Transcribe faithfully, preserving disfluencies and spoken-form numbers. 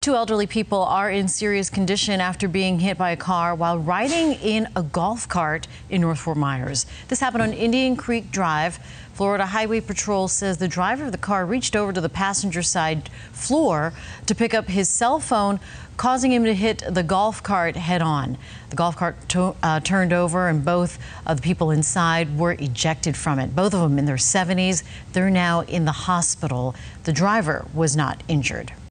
Two elderly people are in serious condition after being hit by a car while riding in a golf cart in North Fort Myers. This happened on Indian Creek Drive. Florida Highway Patrol says the driver of the car reached over to the passenger side floor to pick up his cell phone, causing him to hit the golf cart head on. The golf cart to, uh, turned over and both of the people inside were ejected from it. Both of them in their seventies. They're now in the hospital. The driver was not injured.